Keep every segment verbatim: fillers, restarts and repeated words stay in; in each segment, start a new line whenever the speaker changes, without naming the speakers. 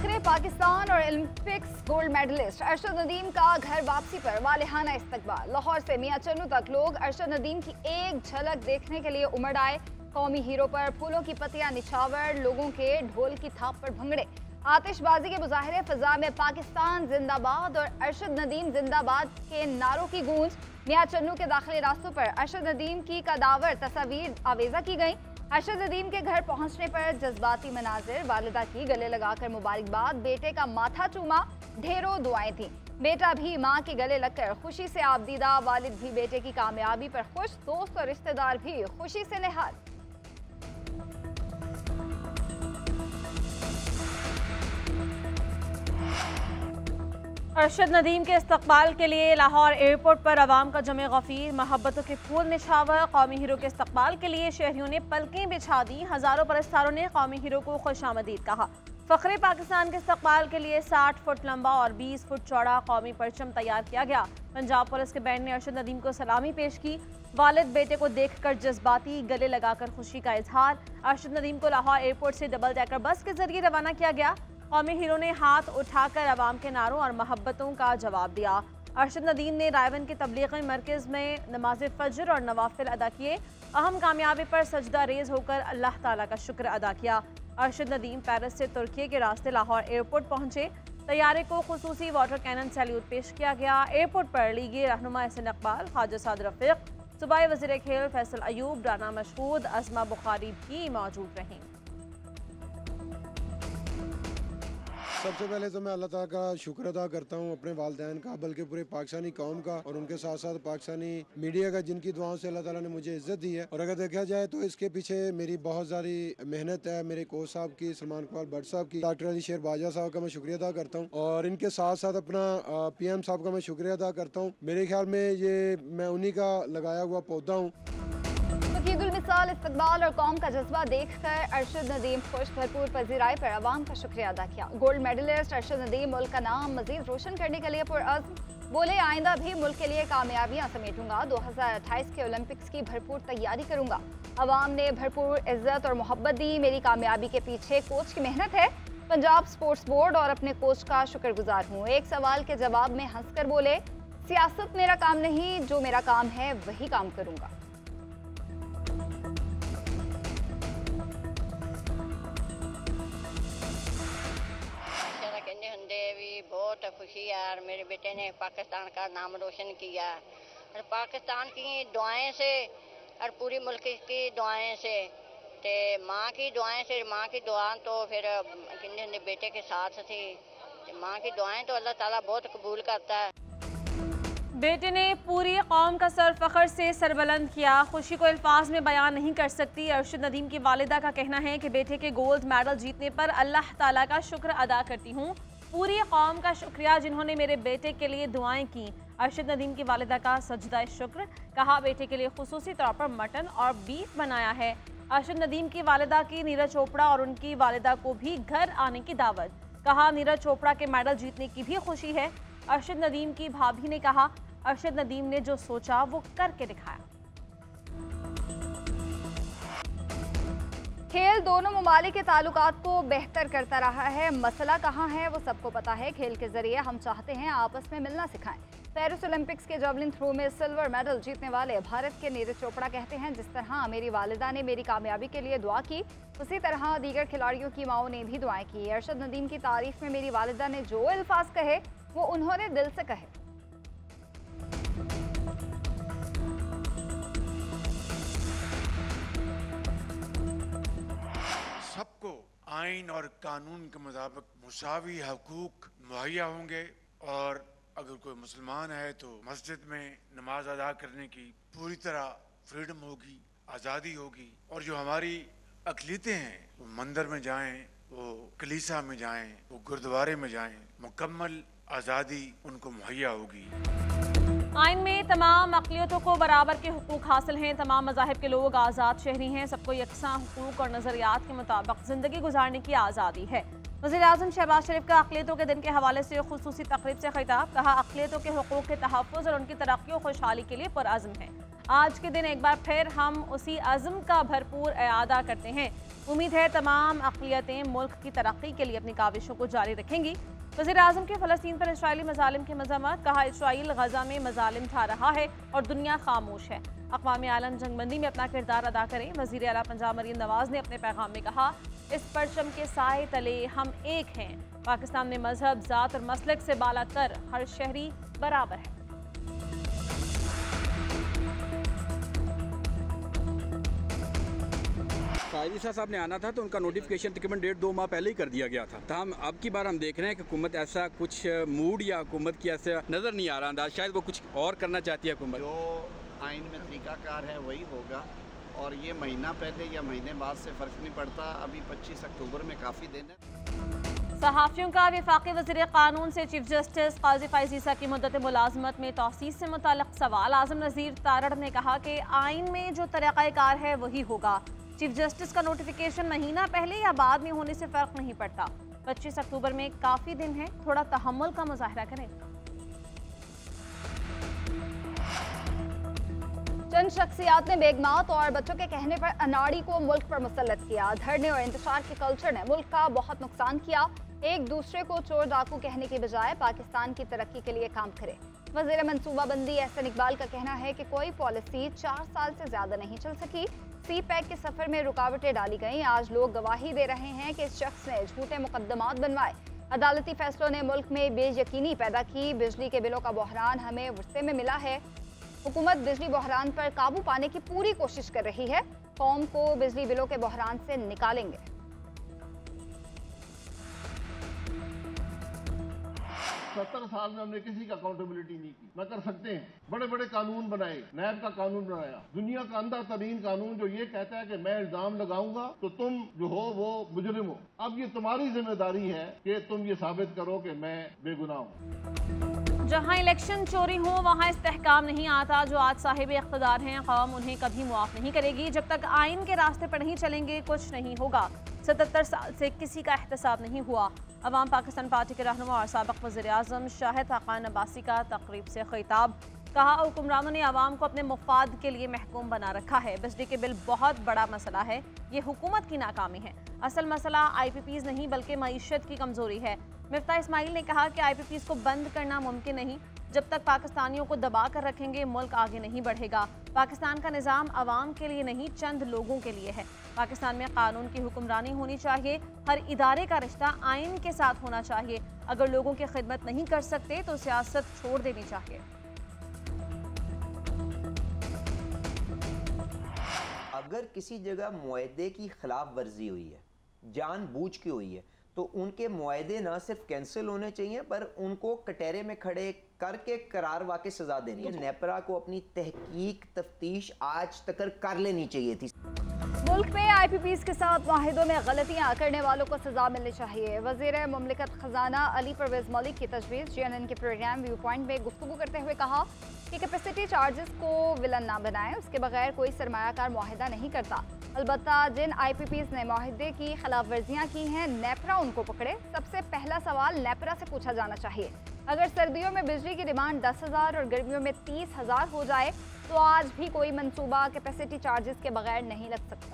फखरे पाकिस्तान और olympics gold medalist Arshad Nadeem का घर वापसी पर वालिहाना इस्तकबाल। लाहौर से मियां चन्नू तक लोग अरशद नदीम की एक झलक देखने के लिए उमड़ आए। कौमी हीरो पर फूलों की पत्तियां निछावर, लोगों के ढोल की थाप पर भंगड़े, आतिशबाजी के मुजाहरे, फिजा में पाकिस्तान जिंदाबाद और अरशद नदीम जिंदाबाद के नारों की गूंज। मियां चन्नू के दाखिली रास्तों पर अरशद नदीम की कदावर तस्वीर आवेजा की गई। अरशद नदीम के घर पहुंचने पर जज्बाती मनाजिर, वालिदा की गले लगाकर मुबारकबाद, बेटे का माथा चूमा, ढेरों दुआएं थीं। बेटा भी मां के गले लगकर खुशी से आबदीदा, वालिद भी बेटे की कामयाबी पर खुश, दोस्त और रिश्तेदार भी खुशी से निहाल।
अरशद नदीम के इस्तकबाल के लिए लाहौर एयरपोर्ट पर अवाम का जमे गफीर, मोहब्बतों के फूल निछावर। कौमी हीरो के इस्तकबाल के लिए शहरियों ने पलकें बिछा दी। हजारों परस्तारों ने कौमी हीरो को खुशामदीद कहा। फखरे पाकिस्तान के इस्तकबाल के लिए साठ फुट लंबा और बीस फुट चौड़ा कौमी परचम तैयार किया गया। पंजाब पुलिस के बैंड ने अरशद नदीम को सलामी पेश की। वालिद बेटे को देखकर जज्बाती, गले लगाकर खुशी का इजहार। अरशद नदीम को लाहौर एयरपोर्ट से डबल डेकर बस के जरिए रवाना किया गया। कौमी हीरो ने हाथ उठाकर अवाम के नारों और मोहब्बतों का जवाब दिया। अरशद नदीम ने रायवन के तबलीगी मरकज़ में नमाज फजर और नवाफिल अदा किए। अहम कामयाबी पर सजदा रेज होकर अल्लाह ताला का शुक्र अदा किया। अरशद नदीम पेरिस से तुर्की के रास्ते लाहौर एयरपोर्ट पहुंचे। तैयारे को खुसूसी वाटर कैनन सैल्यूट पेश किया गया। एयरपोर्ट पर लीगी रहनुमा एहसन इकबाल, ख्वाजा साद रफीक, सूबाई वज़ीर खेल फैसल अयूब, राना मशहूद, अज़मा बुखारी भी मौजूद रहीं।
सबसे पहले तो मैं अल्लाह ताला का शुक्र अदा करता हूँ, अपने वालिदैन का, बल्कि पूरे पाकिस्तानी कौम का और उनके साथ साथ पाकिस्तानी मीडिया का, जिनकी दुआओं से अल्लाह ताला ने मुझे इज्जत दी है। और अगर देखा जाए तो इसके पीछे मेरी बहुत सारी मेहनत है, मेरे कोच साहब की, सलमान इकबाल भट्ट साहब की, डॉक्टर अली शेर बाजा साहब का मैं शुक्रिया अदा करता हूँ और इनके साथ साथ अपना पी एम साहब का मैं शुक्रिया अदा करता हूँ। मेरे ख्याल में ये मैं उन्हीं का लगाया हुआ पौधा हूँ।
मिसाल इस्तकबाल और कौम का जज्बा देखकर अरशद नदीम खुश, भरपूर पजीराई पर अवाम का शुक्रिया अदा किया। गोल्ड मेडलिस्ट अरशद नदीम मुल्क का नाम मजीद रोशन करने के लिए पुरअज़्म, बोले आइंदा भी मुल्क के लिए कामयाबियां समेटूंगा। दो हजार अट्ठाईस के ओलंपिक्स की भरपूर तैयारी करूंगा। अवाम ने भरपूर इज्जत और मोहब्बत दी। मेरी कामयाबी के पीछे कोच की मेहनत है। पंजाब स्पोर्ट्स बोर्ड और अपने कोच का शुक्रगुजार हूँ। एक सवाल के जवाब में हंसकर बोले, सियासत मेरा काम नहीं, जो मेरा काम है वही काम करूंगा।
बहुत खुशी है और मेरे बेटे ने पाकिस्तान का नाम रोशन किया और पाकिस्तान की दुआएं से और पूरी मुल्क की दुआएं से, ते माँ की दुआएं से, माँ की दुआ तो फिर किन्ने बेटे के साथ थी। माँ की दुआएं तो अल्लाह ताला बहुत कबूल करता है।
बेटे ने पूरी कौम का सर फख्र से सरबुलंद किया। खुशी को अल्फाज में बयान नहीं कर सकती। अरशद नदीम की वालिदा का कहना है कि बेटे के गोल्ड मेडल जीतने पर अल्लाह ताला का शुक्र अदा करती हूँ। पूरी कौम का शुक्रिया जिन्होंने मेरे बेटे के लिए दुआएं की। अरशद नदीम की वालिदा का सजदा शुक्र, कहा बेटे के लिए खुसूसी तौर पर मटन और बीफ बनाया है। अरशद नदीम की वालिदा की नीरज चोपड़ा और उनकी वालिदा को भी घर आने की दावत, कहा नीरज चोपड़ा के मेडल जीतने की भी खुशी है। अरशद नदीम की भाभी ने कहा अरशद नदीम ने जो सोचा वो करके दिखाया।
खेल दोनों ममालिक के ताल्लुकात को बेहतर करता रहा है। मसला कहाँ है वो सबको पता है। खेल के जरिए हम चाहते हैं आपस में मिलना सिखाएं। पेरिस ओलंपिक्स के जैवलिन थ्रो में सिल्वर मेडल जीतने वाले भारत के नीरज चोपड़ा कहते हैं, जिस तरह मेरी वालिदा ने मेरी कामयाबी के लिए दुआ की, उसी तरह दीगर खिलाड़ियों की माओं ने भी दुआएं की। अरशद नदीम की तारीफ में मेरी वालिदा ने जो अल्फाज कहे वो उन्होंने दिल से कहे।
सबको आइन और कानून के मुताबिक मुसावी हकूक मुहैया होंगे और अगर कोई मुसलमान है तो मस्जिद में नमाज अदा करने की पूरी तरह फ्रीडम होगी, आज़ादी होगी। और जो हमारी अक़लीतें हैं वो मंदिर में जाएं, वो कलीसा में जाएं, वो गुरुद्वारे में जाएं, मुकम्मल आज़ादी उनको मुहैया होगी।
आइन में तमाम अक़लियतों को बराबर के हुकूक हासिल हैं। तमाम मज़ाहिब के लोग आज़ाद शहरी हैं। सबको यकसां हुकूक और नज़रियात के मुताबिक ज़िंदगी गुजारने की आज़ादी है। वज़ीर आज़म शहबाज शरीफ का अक़लियतों के दिन के हवाले से खुसूसी तक़रीब से खिताब, कहा अक़लियतों के हुकूक के तहफ़्फ़ुज़ और उनकी तरक्की और खुशहाली के लिए पुरअज़्म है। आज के दिन एक बार फिर हम उसी अज़्म का भरपूर इआदा करते हैं। उम्मीद है तमाम अक़लियतें मुल्क की तरक्की के लिए अपनी काविशों को जारी रखेंगी। वज़ीर आज़म के फ़लस्तीन पर इसराइली मज़ालिम की मज़म्मत, कहा इसराइल गज़ा में मज़ालिम ढा रहा है और दुनिया खामोश है। अक़वाम आलम जंगबंदी में अपना किरदार अदा करें। वज़ीर आला पंजाब मरीम नवाज़ ने अपने पैगाम में कहा, इस परचम के साए तले हम एक हैं। पाकिस्तान में मजहब, ज़ात और मसलक से बालातर हर शहरी बराबर है।
कायदी साहब ने आना था तो उनका नोटिफिकेशन तकरीबन डेढ़ दो माह पहले ही कर दिया गया था। तमाम अब की बार हम देख रहे हैं कि हुकूमत ऐसा कुछ मूड या हुकूमत की ऐसा नज़र नहीं आ रहा अंदाज, शायद वो कुछ और करना चाहती है हुकूमत।
जो आइन में तरीकाकार है वही होगा और ये महीना पहले या महीने बाद से फ़र्क नहीं पड़ता। अभी पच्चीस अक्टूबर में काफ़ी दिन है।
सहाफ़ियों का वफाकी वज़ीर क़ानून से चीफ जस्टिस क़ाज़ी फ़ाइज़ ईसा की मुद्दत मुलाज़मत में तौसीस से मुताल्लिक़ सवाल। आज़म नज़ीर तारड़ ने कहा कि आइन में जो तरीक़ाकार है वही होगा। चीफ जस्टिस का नोटिफिकेशन महीना पहले या बाद में होने से फ़र्क नहीं पड़ता। पच्चीस अक्टूबर में काफ़ी दिन है, थोड़ा तहम्मुल का मुज़ाहरा करें।
चंद शख्सियात ने बेगमात और बच्चों के कहने पर अनाड़ी को मुल्क पर मुसल्लत किया। धरने और इंतशार के कल्चर ने मुल्क का बहुत नुकसान किया। एक दूसरे को चोर डाकू कहने के बजाय पाकिस्तान की तरक्की के लिए काम करे। वज़ीर मनसूबाबंदी एहसन इकबाल का कहना है कि कोई पॉलिसी चार साल से ज्यादा नहीं चल सकी। सी पैक के सफर में रुकावटें डाली गईं। आज लोग गवाही दे रहे हैं कि इस शख्स ने झूठे मुकदमात बनवाए। अदालती फैसलों ने मुल्क में बेयकीनी पैदा की। बिजली के बिलों का बहरान हमें गुस्से में मिला है। हुकूमत बिजली बहरान पर काबू पाने की पूरी कोशिश कर रही है। कौम को बिजली बिलों के बहरान से निकालेंगे।
सत्तर साल में हमने किसी का अकाउंटेबिलिटी नहीं की। न कर सकते हैं। बड़े बड़े कानून बनाए, नैब का कानून बनाया, दुनिया का अंधा तरीन कानून जो ये कहता है कि मैं इल्जाम लगाऊंगा तो तुम जो हो वो मुजरिम हो। अब ये तुम्हारी जिम्मेदारी है कि तुम ये साबित करो कि मैं बेगुनाह हूँ।
जहाँ इलेक्शन चोरी हो वहाँ इस्तेहकाम नहीं आता। जो आज साहिब इख्तिदार हैं, कौम उन्हें कभी मुआफ नहीं करेगी। जब तक आइन के रास्ते पर नहीं चलेंगे कुछ नहीं होगा। सतहत्तर साल से किसी का एहतसाब नहीं हुआ। अवाम पाकिस्तान पार्टी के रहनुमा और साबिक़ वज़ीर आज़म शाहिद खान अब्बासी का तकरीब से खिताब, कहा हुक्मरानों ने आवाम को अपने मुफाद के लिए महकूम बना रखा है। बिजली के बिल बहुत बड़ा मसला है, ये हुकूमत की नाकामी है। असल मसला आई पी पीज़ नहीं बल्कि मईशत की कमज़ोरी है। मिफ्ता इस्माइल ने कहा कि आई पी पीज़ को बंद करना मुमकिन नहीं। जब तक पाकिस्तानियों को दबा कर रखेंगे मुल्क आगे नहीं बढ़ेगा। पाकिस्तान का निज़ाम आवाम के लिए नहीं चंद लोगों के लिए है। पाकिस्तान में कानून की हुक्मरानी होनी चाहिए। हर इदारे का रिश्ता आइन के साथ होना चाहिए। अगर लोगों की खिदमत नहीं कर सकते तो सियासत छोड़ देनी चाहिए।
अगर किसी जगह मुआहदे की खिलाफ वर्जी हुई है, जानबूझ के हुई है, तो उनके मुआहदे न सिर्फ कैंसिल होने चाहिए पर उनको कटहरे में खड़े करके करार वाकई सजा देनी है। नेपरा को अपनी तहकीक तफ्तीश आज तक कर लेनी चाहिए थी।
मुल्क में आई पी पीज़ के साथ माहिदों में गलतियां करने वालों को सजा मिलनी चाहिए। वज़ीर मुमलिकत खजाना अली परवेज़ मलिक की तजवीज़। जी एन एन के प्रोग्राम व्यू पॉइंट में गुफ्तगू करते हुए कहा कि कैपेसिटी चार्जेस को विलन ना बनाएं, उसके बगैर कोई सरमायाकार मुआहिदा नहीं करता। अलबत्ता जिन आई पी पीज़ ने मुआहिदे की खिलाफ वर्जियाँ की हैं, नेपरा उनको पकड़े। सबसे पहला सवाल नेपरा से पूछा जाना चाहिए। अगर सर्दियों में बिजली की डिमांड दस हज़ार और गर्मियों में तीस हज़ार हो जाए तो आज भी कोई मंसूबा कैपेसिटी चार्जेस के बगैर नहीं लग सकता।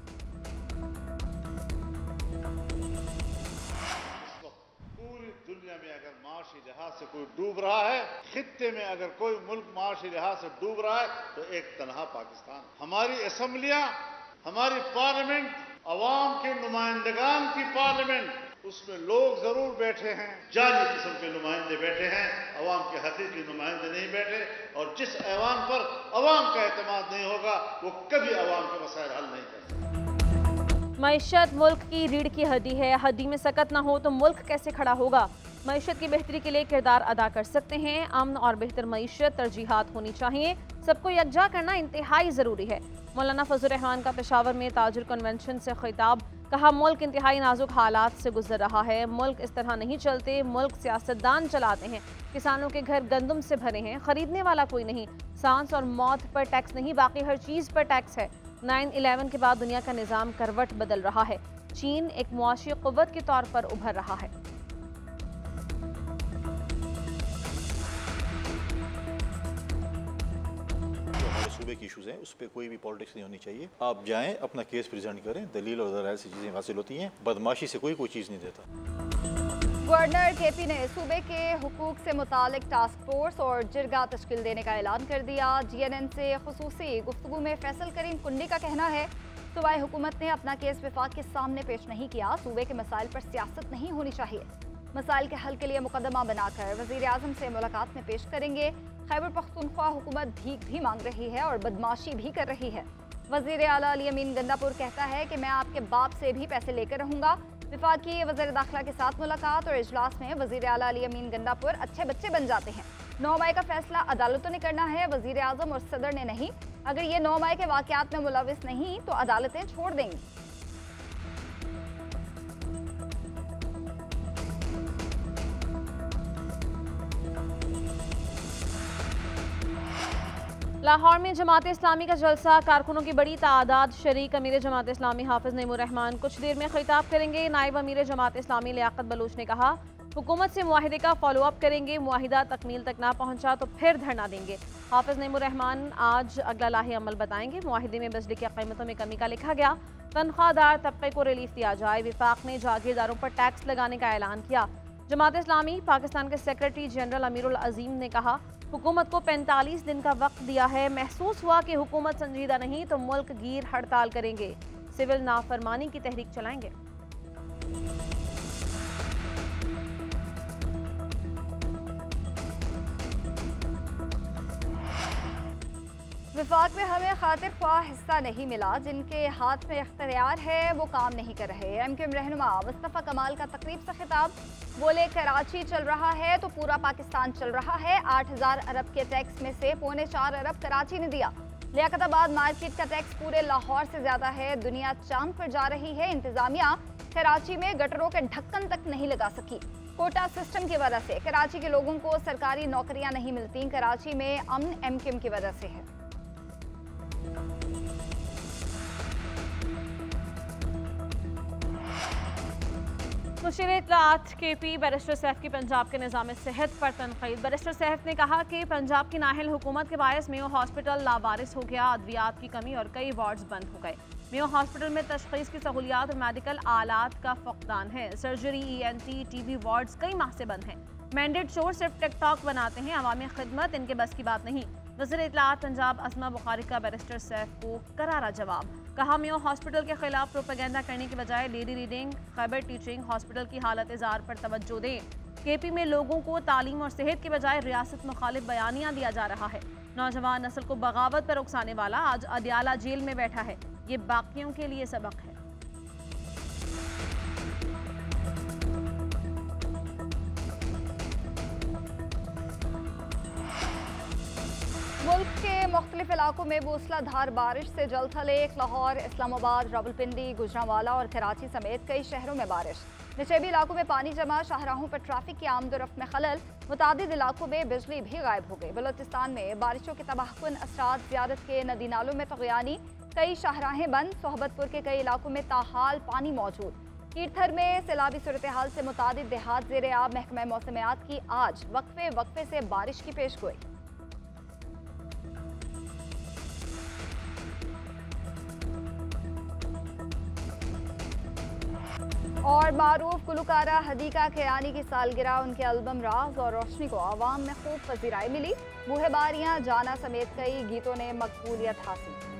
पूरी दुनिया में अगर माशी लिहाज से कोई डूब रहा है, खित्ते में अगर कोई मुल्क माशी लिहाज से डूब रहा है तो एक तनहा पाकिस्तान। हमारी असम्बलियां, हमारी पार्लियामेंट, अवाम के नुमाइंदगान की पार्लियामेंट, उसमें लोग जरूर बैठे हैं, जाली किस्म के नुमाइंदे बैठे हैं, अवाम के हकीकी नुमाइंदे नहीं बैठे। और जिस ऐवान पर अवाम का एतमाद नहीं होगा वो कभी अवाम के मसाइल हल नहीं कर सकता।
मईशत मुल्क की रीढ़ की हड्डी है। हड्डी में सकत ना हो तो मुल्क कैसे खड़ा होगा। मईशत की बेहतरी के लिए किरदार अदा कर सकते हैं। अमन और बेहतर मईशत तरजीहात होनी चाहिए। सबको यकजा करना इंतहाई ज़रूरी है। मौलाना फजल रहमान का पेशावर में ताजुर कन्वेंशन से खिताब, कहा मुल्क इंतहाई नाजुक हालात से गुजर रहा है। मुल्क इस तरह नहीं चलते। मुल्क सियासतदान चलाते हैं। किसानों के घर गंदम से भरे हैं, खरीदने वाला कोई नहीं। सांस और मौत पर टैक्स नहीं, बाकी हर चीज़ पर टैक्स है। नाइन इलेवन के बाद दुनिया का निज़ाम करवट बदल रहा है। चीन एक मुआशी क़ुव्वत के तौर पर उभर रहा है।
सूबे
पब्लिक इशूज़ हैं उस पर कोई भी पॉलिटिक्स नहीं होनी चाहिए। आप जाएँ, अपना केस प्रेजेंट करें, दलील और दलाइल से चीज़ें हासिल होती हैं, बदमाशी से कोई कोई चीज़ नहीं देता।
गवर्नर के पी ने सूबे के हुकूक से मुतालिक टास्क फोर्स और जिरगा तश्कील देने का ऐलान कर दिया। जी एन एन से खुसूसी गुफ्तगू में फैसल करीम कुंडी का कहना है, सूबाई हुकूमत ने अपना केस विफाक के सामने पेश नहीं किया। सूबे के मसाइल पर सियासत नहीं होनी चाहिए। मसाइल के हल के लिए मुकदमा बनाकर वज़ीर आज़म से मुलाकात में पेश करेंगे। खैबर पख्तूनख्वा हुकूमत भीख भी मांग रही है और बदमाशी भी कर रही है। वज़ीर आला अली अमीन गंडापुर कहता है कि मैं आपके बाप से भी पैसे लेकर रहूँगा। विफाकी वज़ीर दाखिला के साथ मुलाकात और इजलास में वज़ीर आला अली अमीन गंडापुर अच्छे बच्चे बन जाते हैं। नौ मई का फैसला अदालतों ने करना है, वज़ीर आज़म और सदर ने नहीं। अगर ये नौ मई के वाक़यात में मुलविस नहीं तो अदालतें छोड़ देंगी।
लाहौर में जमात इस्लामी का जलसा, कारकुनों की बड़ी तादाद शरीक। अमीर जमात इस्लामी हाफिज नईमुर रहमान कुछ देर में खिताब करेंगे। नायब अमीर जमात इस्लामी लियाकत बलूच ने कहा, हुकूमत से मुआहिदे का फॉलो अप करेंगे, मुआहिदा तकमील तक ना पहुंचा तो फिर धरना देंगे। हाफिज नईमुर रहमान आज अगला लाही अमल बताएंगे। मुआहिदे में बिजली की कीमतों में कमी का लिखा गया, तनख्वाहदार तबके को रिलीफ दिया जाए। विफाक ने जागीरदारों पर टैक्स लगाने का ऐलान किया। जमात इस्लामी पाकिस्तान के सेक्रेटरी जनरल अमीरुल अजीम ने कहा, हुकूमत को पैंतालीस दिन का वक्त दिया है, महसूस हुआ कि हुकूमत संजीदा नहीं तो मुल्क गिर हड़ताल करेंगे, सिविल नाफरमानी की तहरीक चलाएंगे।
विफाक में हमें खातिर ख्वाह हिस्सा नहीं मिला, जिनके हाथ में इख्तियार है वो काम नहीं कर रहे। एम क्यू एम रहनुमा मुस्तफ़ा कमाल का तकरीब से खिताब, बोले कराची चल रहा है तो पूरा पाकिस्तान चल रहा है। आठ हजार अरब के टैक्स में से पौने चार अरब कराची ने दिया। लियाकताबाद मार्केट का टैक्स पूरे लाहौर से ज्यादा है। दुनिया चांद पर जा रही है। इंतजामिया कराची में गटरों के ढक्कन तक नहीं लगा सकी। कोटा सिस्टम की वजह से कराची के लोगों को सरकारी नौकरियां नहीं मिलती। कराची में अमन एम क्यू एम की वजह से है।
मुशीर इत्तलात के पी बैरिस्टर सैफ की पंजाब के निज़ाम सेहत पर तनकीद। बैरिस्टर सैफ ने कहा कि पंजाब की नाहिल हुकूमत के बायस मेयो हॉस्पिटल लावारिस हो गया, अद्वियात की कमी और कई वार्ड्स बंद हो गए। मेयो हॉस्पिटल में तशखीस की सहूलियात और मेडिकल आलात का फकदान है। Surgery, E N T, T B wards कई माह से बंद हैं। मैंडेट शोर सिर्फ टिकटॉक बनाते हैं, अवामी खिदमत इनके बस की बात नहीं। वज़ीर इत्तलात पंजाब अस्मा बुखारी का बैरिस्टर सैफ को करारा जवाब। कहा, मेयो हॉस्पिटल के खिलाफ प्रोपेगेंडा करने की बजाय Lady Reading, Khyber teaching hospital की हालत इज़ार पर तवज्जो दें। के पी में लोगों को तालीम और सेहत के बजाय रियासत मुखालिफ बयानियाँ दिया जा रहा है। नौजवान नस्ल को बगावत पर उकसाने वाला आज अदियाला जेल में बैठा है। ये बाकियों के लिए सबक है।
मुल्क के मुख्तलिफ इलाकों में मूसलाधार बारिश से जलथलेख। लाहौर, इस्लामाबाद, रावलपिंडी, गुजरांवाला और कराची समेत कई शहरों में बारिश। निचेबी इलाकों में पानी जमा, शाहराहों पर ट्रैफिक की आमदोरफ्त में खलल। मुतादिद इलाकों में बिजली भी गायब हो गई। बलोचिस्तान में बारिशों के तबाहकुन असरात, ज़ियारत के नदी नालों में तग़यानी, कई शाहराहें बंद। सोहबतपुर के कई इलाकों में ताहाल पानी मौजूद। कीरथर में सैलाबी सूरत हाल से मुतादिद देहात ज़ेरे आब। महकमा मौसमियात की आज वक्फे वक्फे से बारिश की पेशगोई। और मारूफ गुलकारा हदीका खेयानी की सालगिरह, उनके एल्बम राज और रोशनी को आवाम में खूब पजीराई मिली। बूहे बारियां, जाना समेत कई गीतों ने मकबूलियत हासिल।